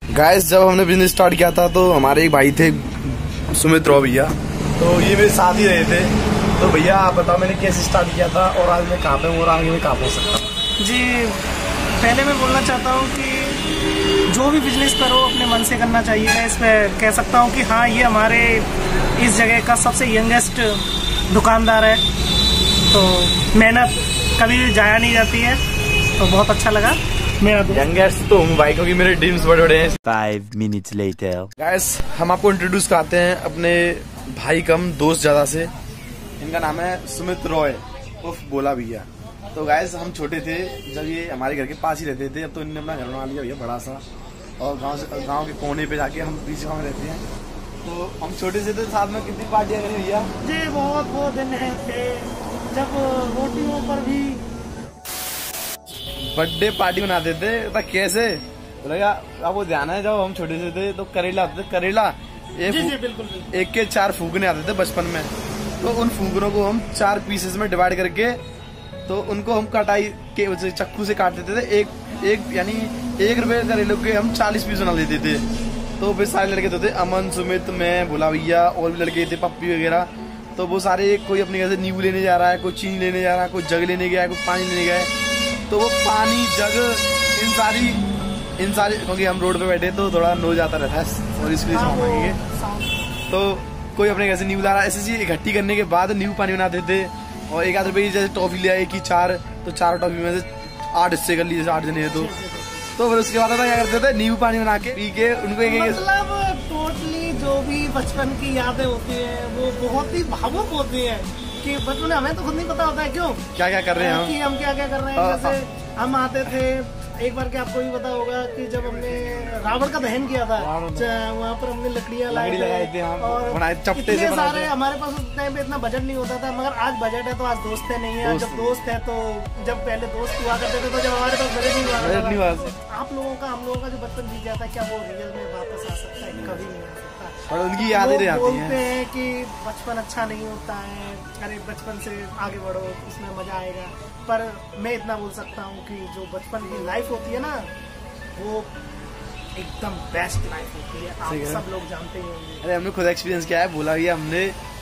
Guys जब हमने business start किया था तो हमारे एक भाई थे सुमित रॉय भैया, तो ये मेरे साथ ही रहे थे। तो भैया आप बताओ मैंने कैसे स्टार्ट किया था और आज मैं कहाँ पे हूँ और आगे मैं कहाँ पहुँच सकता हूँ? जी पहले मैं बोलना चाहता हूँ कि जो भी बिजनेस करो अपने मन से करना चाहिए। मैं इस पर कह सकता हूँ कि हाँ ये हमारे इस जगह का सबसे यंगेस्ट दुकानदार है, तो मेहनत कभी जाया नहीं जाती है। तो बहुत अच्छा लगा। मेरा यंगेस्ट तो हूँ भाई, क्योंकि मेरे ड्रीम्स बड़े बड़े हैं। 5 minutes later. गाइस हम आपको इंट्रोड्यूस कराते हैं अपने भाई कम दोस्त ज्यादा से। इनका नाम है सुमित रॉय उर्फ बोला भैया। तो गाइस हम छोटे थे जब ये हमारे घर के पास ही रहते थे, अब तो इन्होंने अपना घर बना लिया भैया बड़ा सा, और गांव के कोने पे जाके हम बीच गाँव में रहते हैं। तो हम छोटे से थे, साथ में कितनी पार्टियां करी भैया जी, बहुत दिन है थे जब रोटियों पर भी बर्थडे पार्टी बनाते थे। तो कैसे लगा आपको ध्यान है, जब हम छोटे से थे तो करेला आते थे, करेला एक के 4 फूकने आते थे बचपन में। तो उन फूकनों को हम 4 पीसेस में डिवाइड करके तो उनको हम कटाई के चक्कू से काट देते थे। एक यानी 1 रुपए करेले के हम 40 पीस बना लेते थे। तो फिर सारे लड़के तो थे, अमन सुमित मैं भोला भैया और भी लड़के थे पप्पी वगैरह। तो वो सारे कोई अपने घर से नींबू लेने जा रहा है, कोई चीनी लेने जा रहा है, कोई जग लेने गया है, कोई पानी लेने गया है। तो वो पानी जग इन सारी क्योंकि हम रोड पे बैठे तो थोड़ा नोज आता रहता है और इसके लिए तो कोई अपने घर से नींबू ला रहा है। ऐसी चीज इकट्ठी करने के बाद नींबू पानी बनाते थे। और 1 आध रुपए की जैसे टॉफी ले आए कि 4, तो 4 टॉफी में से 8 हिस्से कर लिए, जैसे 8 जने हैं तो फिर उसके बाद क्या करते थे, नींबू पानी बना के पी के उनको मतलब टोटली जो भी बचपन की यादें होती है वो बहुत ही भावुक होती है कि बचपन में हमें तो खुद नहीं पता होता है क्यों क्या कर रहे हैं हम क्या कर रहे हैं। जैसे हम आते थे एक बार के आपको भी पता होगा कि जब हमने रावण का दहन किया था, वहाँ पर हमने लकड़ियाँ लगाई थी और इतने सारे, हमारे पास उस टाइम पे इतना बजट नहीं होता था, मगर आज बजट है तो आज दोस्त है नहीं है। जब दोस्त है तो जब पहले दोस्त हुआ करते थे तो जब हमारे पास बजट नहीं हुआ, आप लोगों का हम लोगों का जो बचपन बीत जाता है क्या वो रियल में वापस आ सकता है? कभी नहीं आ सकता। और उनकी यादें रहती हैं। बोलते हैं कि बचपन अच्छा नहीं होता है, अरे बचपन से आगे बढ़ो उसमें मजा आएगा। पर मैं इतना बोल सकता हूँ कि जो बचपन की लाइफ होती है ना वो एकदम बेस्ट लाइफ होती है, आप सब लोग जानते ही होंगे। अरे हमने खुद एक्सपीरियंस किया है। बोला ये हमने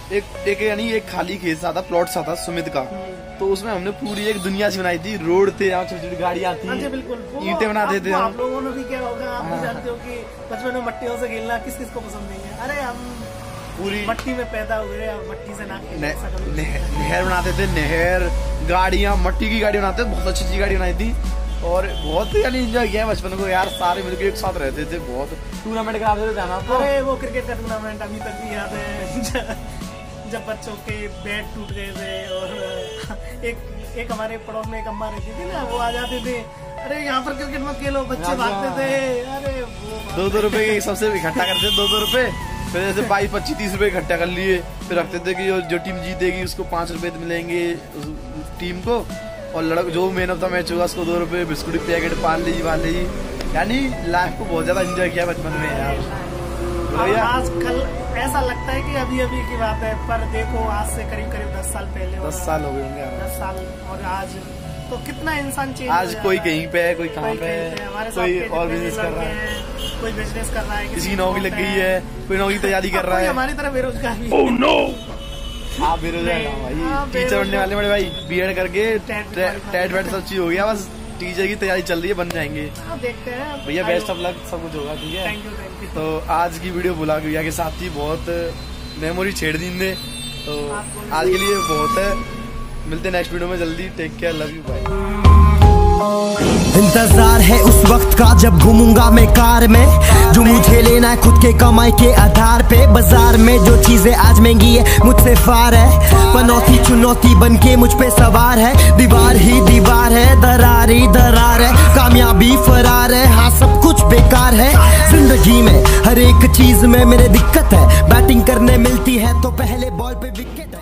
एक खाली खेत सा था, प्लॉट सा था सुमित का, तो उसमें हमने पूरी एक दुनिया सी बनाई थी। रोड थे, यहाँ छोटी छोटी गाड़ियाँ थी, ईंटें बनाते थे। आप लोगों ने भी क्या होगा, आप भी जानते हो कि बचपन में मट्टियों से खेलना किस किस को पसंद नहीं है। अरे हम पूरी मट्टी में पैदा हुए और मट्टी से ना नहर बनाते थे, नहर गाड़ियाँ, मट्टी की गाड़ी बनाते थे, बहुत अच्छी अच्छी गाड़ी बनाई थी और बहुत यानी एंजॉय किया बचपन को यार। सारे मिलकर एक साथ रहते थे, बहुत टूर्नामेंट कराते थे जाना। अरे वो क्रिकेट का टूर्नामेंट अभी तक भी याद है जब बच्चों के बैट टूट गए थे और एक हमारे पड़ोस में एक अम्मा रहती थी ना, वो आ जाते थे, अरे यहाँ पर क्रिकेट मत खेलो, बच्चे भागते थे। अरे वो 2-2 रुपए सबसे इकट्ठा करते थे, 2-2 रुपए, फिर जैसे 22, 25, 30 रुपए इकट्ठा कर लिए, फिर रखते थे कि जो टीम जीतेगी उसको 5 रुपए मिलेंगे टीम को, और जो मैन ऑफ द मैच होगा उसको 2 रुपए, बिस्कुट की पैकेट, पाल लीजिए। यानी लाइफ को बहुत ज्यादा एंजॉय किया बचपन में यार। आजकल ऐसा लगता है कि अभी अभी की बात है, पर देखो आज से करीब 10 साल पहले, 10 साल हो गए होंगे, 10 साल, और आज तो कितना इंसान चेंज। आज कोई कहीं पे है, कोई कहाँ पे है, कोई और बिजनेस कर रहा है, कोई बिजनेस कर रहा है, किसी की नौकरी लग गई है, कोई नौकरी तैयारी कर रहा है। हमारी तरह बेरोजगार भी। ओह नो, आप बेरोजगार भाई, टीचर बनने वाले बड़े भाई, बीएड करके टेट वेट सब चीज हो गया, बस टीचर की तैयारी चल रही है, बन जाएंगे। देखते हैं भैया, बेस्ट ऑफ लक, सब कुछ होगा, ठीक है। Thank you. तो आज की वीडियो भोला भैया के साथ ही बहुत मेमोरी छेड़ दी ने, तो आज के लिए बहुत है। मिलते हैं नेक्स्ट वीडियो में जल्दी। Take care, love you, bye. इंतजार है उस वक्त का जब घूमूंगा मैं कार में, जो मुझे लेना है खुद के कमाई के आधार पे। बाजार में जो चीजें आज महंगी है मुझसे फार है, पनौती चुनौती बन के मुझ पे सवार है। दीवार ही दीवार है, दरार ही दरार है, कामयाबी फरार है, हाँ सब कुछ बेकार है। जिंदगी में हर एक चीज में मेरे दिक्कत है, बैटिंग करने मिलती है तो पहले बॉल पे विकेट